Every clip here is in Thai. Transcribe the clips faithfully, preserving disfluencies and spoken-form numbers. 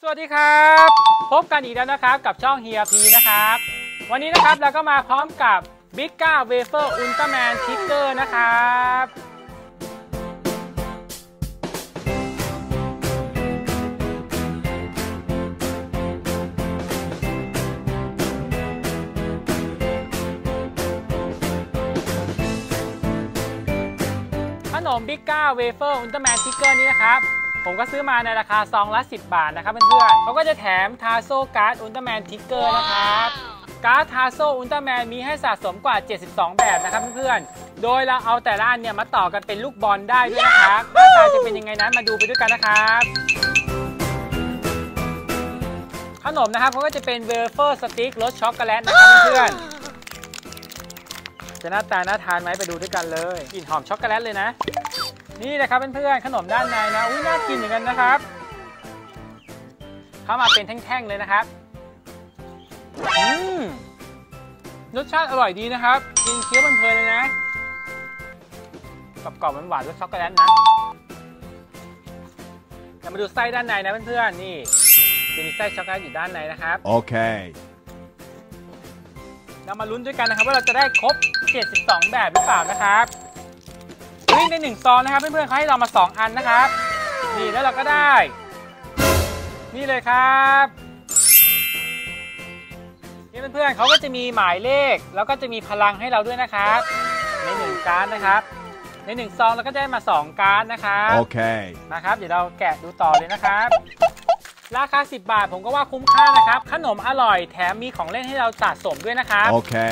สวัสดีครับพบกันอีกแล้วนะครับกับช่องเฮียพีนะครับวันนี้นะครับเราก็มาพร้อมกับบิ๊กก้าเวเฟอร์อุลตร้าแมนทิกเกอร์นะครับขนมบิ๊กก้าเวเฟอร์อุลตร้าแมนทิกเกอร์นี้นะครับผมก็ซื้อมาในราคาซองละสิบบาทนะครับเพื่อนๆเขาก็จะแถมทาโซ่การ์ดอุลตร้าแมนทิกเกอร์นะครับการ์ดทาโซ่อุลตร้าแมนมีให้สะสมกว่าเจ็ดสิบสองแบบนะครับเพื่อนๆโดยเราเอาแต่ละอันเนี่ยมาต่อกันเป็นลูกบอลได้ด้วยนะครับหน้าตาจะเป็นยังไงนั้นมาดูไปด้วยกันนะครับขนมนะครับเขาก็จะเป็นเวเฟอร์สติ๊กรสช็อกโกแลตนะครับเพื่อนๆจะหน้าตาน่าทานไหมไปดูด้วยกันเลยกลิ่นหอมช็อกโกแลตเลยนะนี่นะครับเพื่อนๆขนมด้านในนะอุ้ยน่ากินเหมือนกันนะครับเข้ามาเป็นแท่งๆเลยนะครับอืมรสชาติอร่อยดีนะครับกินเคี้ยวเพลินๆเลยนะกรอบๆหวานๆรสช็อกโกแลตนะเรามาดูไส้ด้านในนะเพื่อนๆนี่จะมีไส้ช็อกโกแลตอยู่ด้านในนะครับโอเคเรามาลุ้นด้วยกันนะครับว่าเราจะได้ครบเจ็ดสิบสองแบบหรือเปล่านะครับในหนึ่งซองนะครับเพื่อนๆเขาให้เรามาสองอันนะครับนี่แล้วเราก็ได้นี่เลยครับนี่เพื่อนๆเขาก็จะมีหมายเลขแล้วก็จะมีพลังให้เราด้วยนะครับในหนึ่งการ์ดนะครับในหนึ่งซองเราก็ได้มาสองการ์ดนะครับโอเคนะครับเดี๋ยวเราแกะดูต่อเลยนะครับราคาสิบบาทผมก็ว่าคุ้มค่านะครับขนมอร่อยแถมมีของเล่นให้เราสะสมด้วยนะครับโอเค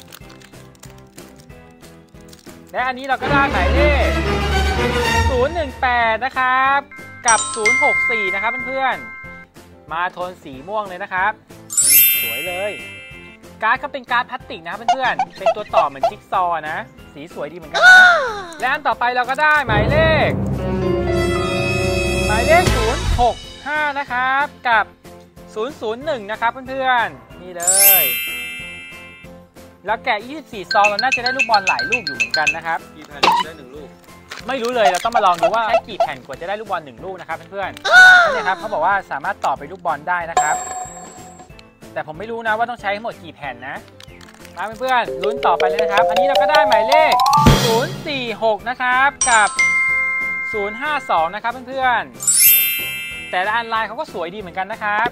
และอันนี้เราก็ได้หมายเลขศูนย์หนึ่งแปดนะครับกับศูนย์หกสี่นะครับเพื่อนๆมาโทนสีม่วงเลยนะครับสวยเลยการ์ดเขาเป็นการ์ดพลาสติกนะครับเพื่อนๆเป็นตัวต่อเหมือนจิ๊กซอว์นะสีสวยดีเหมือนกันนะและอันต่อไปเราก็ได้หมายเลขหมายเลขศูนย์หกห้านะครับกับศูนย์ศูนย์หนึ่งนะครับเพื่อนๆนี่เลยแล้วแกะยี่สิบสี่ซองเราน่าจะได้ลูกบอลหลายลูกอยู่เหมือนกันนะครับกี่แผ่นได้หนึ่งลูกไม่รู้เลยเราต้องมาลองดูว่าใช้กี่แผ่นกว่าจะได้ลูกบอลหนึ่งลูกนะครับเพื่อนๆนี่ครับเขาบอกว่าสามารถต่อไปลูกบอลได้นะครับแต่ผมไม่รู้นะว่าต้องใช้ทั้งหมดกี่แผ่นนะมาเพื่อนๆลุ้นต่อไปเลยนะครับอันนี้เราก็ได้หมายเลขศูนย์สี่หกนะครับกับศูนย์ห้าสองนะครับเพื่อนๆแต่ละอันลายเขาก็สวยดีเหมือนกันนะครับ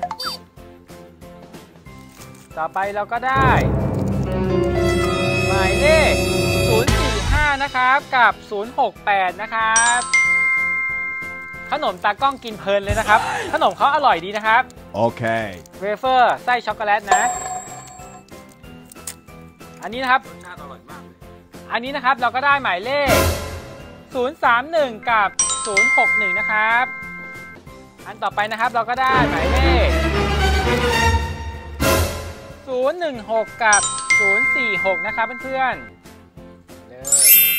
ต่อไปเราก็ได้หมายเลขศูนย์สี่ห้านะครับกับศูนย์หกแปดนะครับขนมตากล้องกินเพลินเลยนะครับขนมเขาอร่อยดีนะครับโอเคเวเฟอร์ไส้ช็อกโกแลตนะอันนี้นะครับรสชาติอร่อยมากเลยอันนี้นะครับเราก็ได้หมายเลขศูนย์สามหนึ่งกับศูนย์หกหนึ่งนะครับอันต่อไปนะครับเราก็ได้หมายเลขศูนย์หนึ่งหกกับศูนย์สี่หกนะครับเพื่อนๆเลย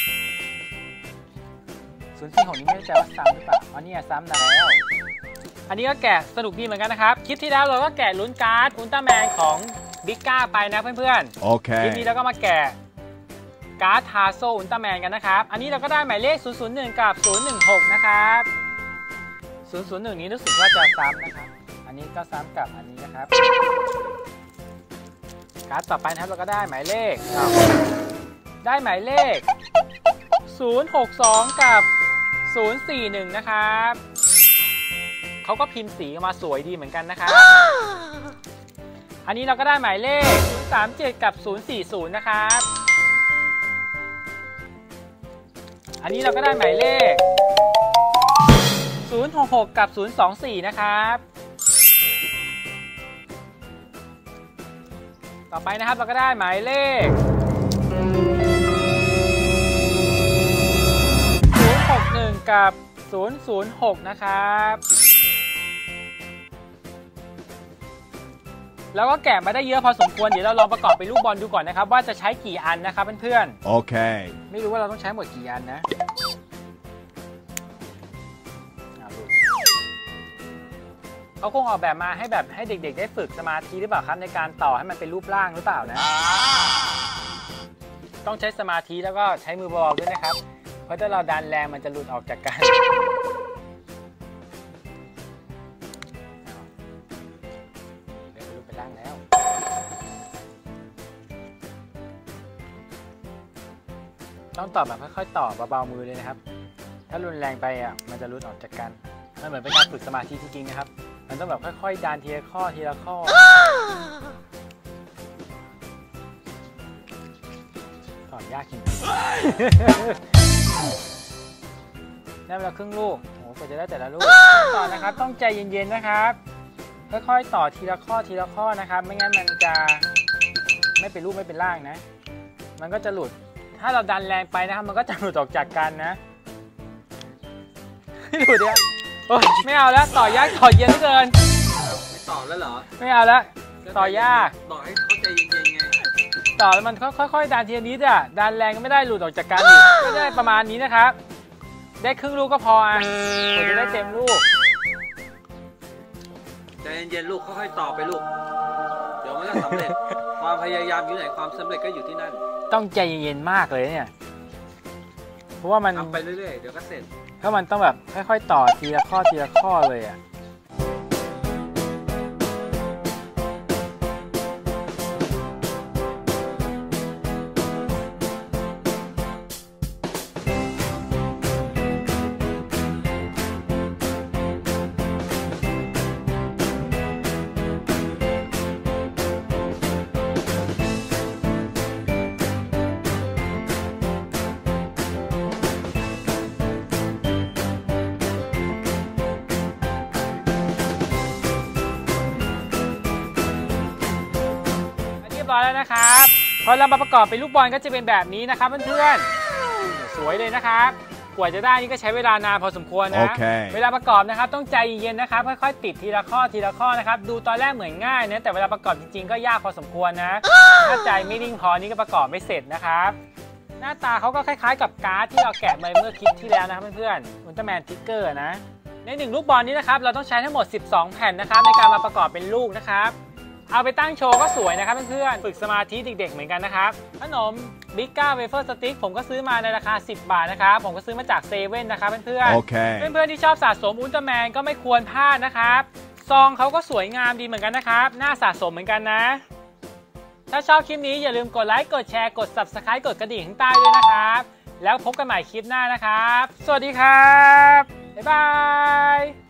ศูนย์สี่หกนี้ไม่แน่ใจว่าซ้ำหรือเปล่าอันนี้ซ้ำแล้วอันนี้ก็แกะสนุกดีเหมือนกันนะครับคลิปที่แล้วเราก็แกะลุ้นการ์ดอุลตร้าแมนของบิ๊กก้าไปนะเพื่อนๆโอเคคลิปนี้เราก็มาแกะการ์ดทาโซ่อุลตร้าแมนกันนะครับอันนี้เราก็ได้หมายเลขศูนย์ศูนย์หนึ่งกับศูนย์หนึ่งหกนะครับศูนย์ศูนย์หนึ่งนี้รู้สึกว่าจะซ้ำนะครับอันนี้ก็ซ้ำกับอันนี้นะครับการ์ดต่อไปนะครับเราก็ได้หมายเลขได้หมายเลขศูนย์หกสองกับศูนย์สี่หนึ่งนะครับเขาก็พิมพ์สีมาสวยดีเหมือนกันนะครับอันนี้เราก็ได้หมายเลขศูนย์สามเจ็ดกับศูนย์สี่ศูนย์นะครับอันนี้เราก็ได้หมายเลขศูนย์หกหกกับศูนย์สองสี่นะครับต่อไปนะครับเราก็ได้หมายเลขศูนย์หกหนึ่งกับศูนย์ศูนย์หกนะครับแล้วก็แกะมาได้เยอะพอสมควรเดี๋ยวเราลองประกอบเป็นลูกบอลดูก่อนนะครับว่าจะใช้กี่อันนะครับเพื่อนๆโอเคไม่รู้ว่าเราต้องใช้หมดกี่อันนะเขาคงออกแบบมาให้แบบให้เด็กๆได้ฝึกสมาธิหรือเปล่าครับในการต่อให้มันเป็นรูปร่างหรือเปล่านะต้องใช้สมาธิแล้วก็ใช้มือเบาๆด้วยนะครับเพราะถ้าเราดันแรงมันจะหลุดออกจากกันางแล้วต้องต่อแบบค่อยๆต่อเบาๆมือเลยนะครับถ้ารุนแรงไปอ่ะมันจะรุดออกจากกันมันเหมือนเป็นการฝึกสมาธิจริงๆนะครับมันต้องแบบค่อยๆดันทีละข้อทีละข้อสอนยากจริงได้เวลาครึ่งลูกโอ้โหกว่าจะได้แต่ละลูกต่อนะครับต้องใจเย็นๆนะครับค่อยๆต่อทีละข้อทีละข้อนะครับไม่งั้นมันจะไม่เป็นรูปไม่เป็นร่างนะมันก็จะหลุดถ้าเราดันแรงไปนะครับมันก็จะหลุดออกจากกันนะหลุดเนี่ยโอ้ยไม่เอาแล้วต่อยากต่อเย็นเหลือเกินไม่ต่อแล้วเหรอไม่เอาแล้วต่อยากต่อให้เขาใจเย็นๆไงต่อแล้วมันค่อยๆดันทีละนิดอ่ะดันแรงก็ไม่ได้หลุดออกจากกันอีกก็ได้ประมาณนี้นะครับได้ครึ่งลูกก็พออ่ะผมจะได้เต็มลูกใจเย็นๆลูกค่อยๆต่อไปลูกเดี๋ยวมันก็สำเร็จความพยายามอยู่ไหนความสำเร็จก็อยู่ที่นั่นต้องใจเย็นๆมากเลยเนี่ยเพราะว่ามันทำไปเรื่อยๆเดี๋ยวก็เสร็จเพราะมันต้องแบบค่อยๆต่อทีละข้อทีละข้อเลยอ่ะร้อยแล้วนะครับพอเรามาประกอบเป็นลูกบอลก็จะเป็นแบบนี้นะครับเพื่อนๆสวยเลยนะครับกว่าจะได้นี่ก็ใช้เวลานานพอสมควรนะ okay. เวลาประกอบนะครับต้องใจเย็นๆนะครับค่อยๆติดทีละข้อทีละข้อนะครับดูตอนแรกเหมือนง่ายนะแต่เวลาประกอบจริงๆก็ยากพอสมควรนะถ้าใจไม่นิ่งพอนี่ก็ประกอบไม่เสร็จนะครับหน้าตาเขาก็คล้ายๆกับการ์ดที่เราแกะมาเมื่อคลิปที่แล้วนะครับเพื่อนๆอุลตร้าแมนทิกเกอร์นะในหนึ่งลูกบอลนี้นะครับเราต้องใช้ทั้งหมดสิบสองแผ่นนะครับในการมาประกอบเป็นลูกนะครับเอาไปตั้งโชว์ก็สวยนะครับเพื่อนๆฝึกสมาธิเด็กๆเหมือนกันนะครับขนมบิ๊กก้าเวเฟอร์สติ๊กผมก็ซื้อมาในราคาสิบบาทนะครับผมก็ซื้อมาจากเซเว่นนะครับเพื่อนๆ okay. เพื่อนๆที่ชอบสะสมอุลตร้าแมนก็ไม่ควรพลาดนะครับซองเขาก็สวยงามดีเหมือนกันนะครับน่าสะสมเหมือนกันนะถ้าชอบคลิปนี้อย่าลืมกดไลค์กดแชร์กด ซับสไครบ์ กดกระดิ่งข้างใต้ด้วยนะครับแล้วพบกันใหม่คลิปหน้านะครับสวัสดีครับบ๊ายบาย